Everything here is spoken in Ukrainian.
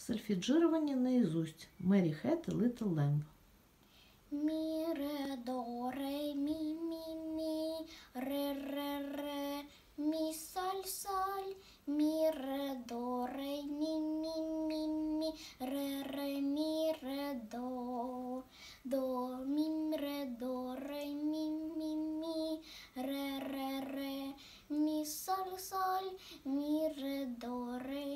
Сольфеджирование наизусть. Mary had a little lamb. Ми, ре, до, ре, ми, ре, ми, соль, ми, ре, до, ре, ми, ре, до, ми, ре, до, ре, ми, ре, ми, соль, ми, ре, до, ре,